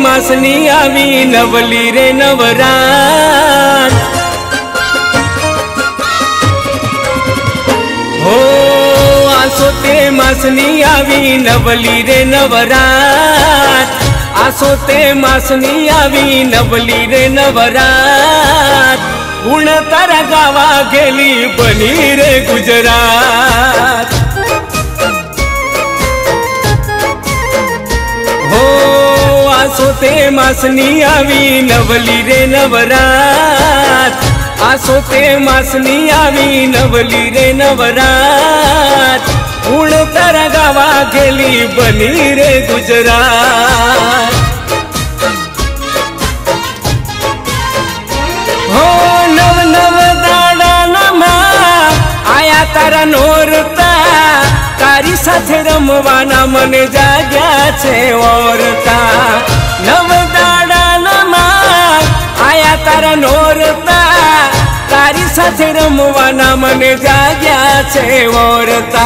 मासनी आवी नवली रे नवरात। हो आसोते मासनी आवी नवली रे नवरात। आसोते मासनी आवी नवली रे नवरात। गुण तारा गावा गेली बनी रे गुजरात। हो आसोते मासनी आवी नवली रे नवरात। आसोते मासनी आवी नवली रे नवरात। गुण तारा गावा गेली बनी रे गुजरात। हो नव नव दाडानामा आया तारा नोरता। तारी साथे रमवाना मने जाग्या छे ओरता। नव दाडानामा आया तारा नोरता। तारी साथे रमवाना मने जाग्या छे ओरता।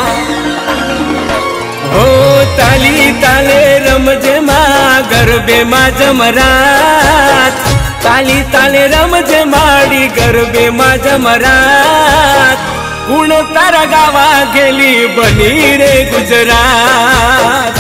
हो ताली ताले रमजे मा गरबे मा जमरात। ताली ताले रमजे माडी गरबे मा जमरात। गुण तारा गावा गेली बनी रे गुजरात।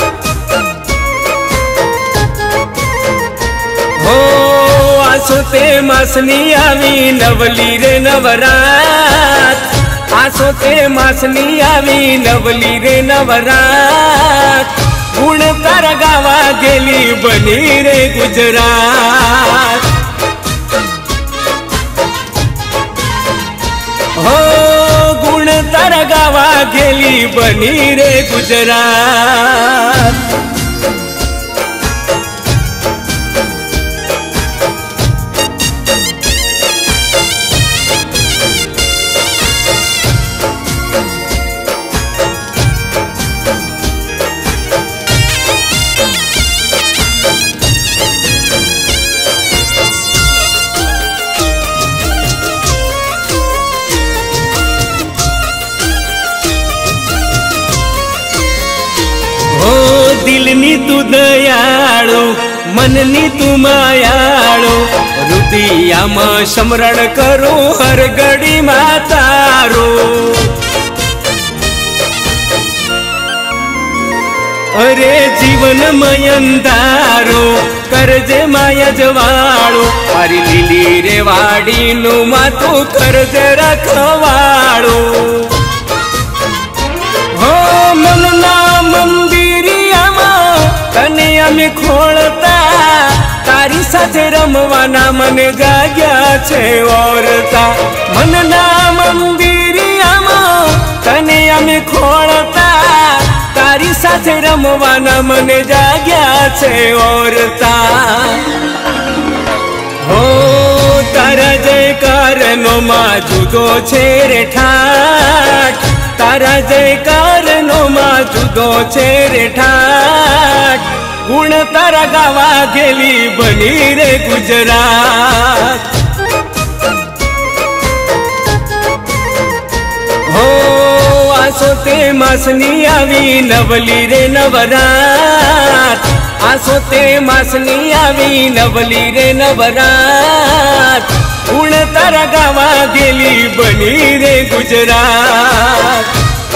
हो आसोते मासनी आवी नवली रे नवरात। आसोते मासनी आवी नवली रे नवरात। गुण तारा गावा गेली बनी रे गुजरात। हो गुण तारा गावा गेली बनी रे गुजरात। दिलनी तू दयाळु मननी तू मायाळु। हृदयामा स्मरण करो हर घड़ी मातारो। अरे जीवन मयंदारो करजे माया जवाळो। अरे लीली रे वाडी नु मातू करजे रखवाळो। हो मनना मंदिरियामा तने अमे खोलता। तारी साथे रमवाना मने जाग्या छे ओरता। मनना मंदिरियामा तने अमे खोलता। तारी साथे रमवाना मने जाग्या छे ओरता। हो तारा जयकार नो मा जुदो छे रे ठाठ। तारा जयकार नो मा जुदो छे रे ठाठ। गुण तारा गावा गेली बनी रे गुजरात। हो आसोते मासनी आवी नवली रे नवरात। आसोते मासनी आवी नवली रे नवरात। गुण तारा गावा गेली बनी रे गुजरात।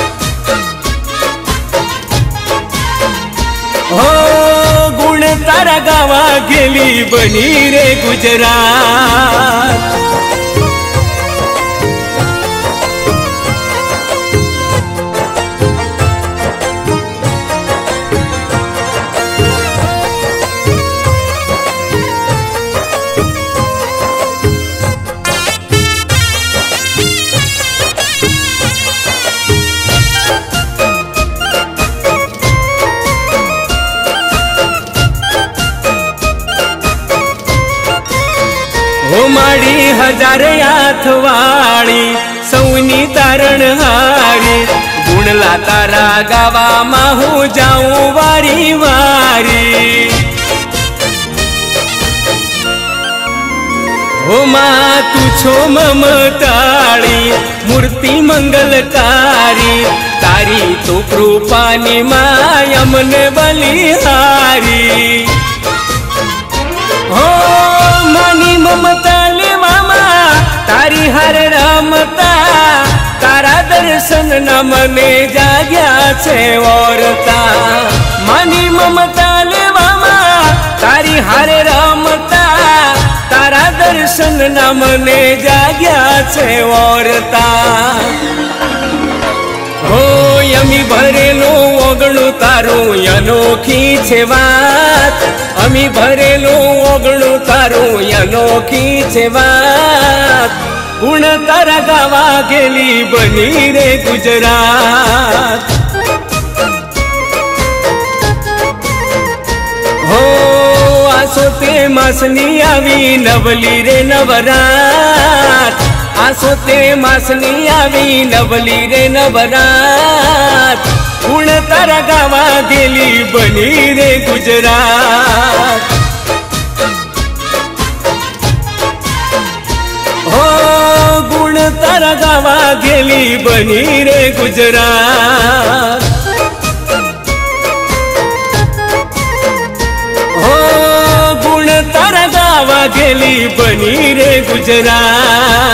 हो गुण तारा गावा गेली बनी रे गुजरात। हो माड़ी हजार हाथवाड़ी सौनी तारण हारी। गुणला तारा गावा माहू जाऊं वारी वारी। हो मां तू छो ममताड़ी मूर्ति मंगलकारी। तारी तो कृपानी माया मन बलिहारी। हो मानी ममता ले मामा तारी हार रमता तारा दर्शन न मने जाग्या छे औरता मानी ममता ले मामा तारी हार रमता तारा दर्शन न मने जाग्या छे औरता हो यमी भरेलो ओगणु तारू अनोखी छे वात अमी भरेलो ओगणु तारू अनोखी छे वात गुण तारा गावा गेली बनी रे गुजरात हो आसो ते मासनी आवी नवली रे नवरात आसो ते मासनी आवी नवली रे नवरात गुण तारा गावा गेली बनी रे गुजरात हो गुण तारा गावा गेली बनी रे गुजरात हो गुण तारा गावा गेली बनी रे गुजरात।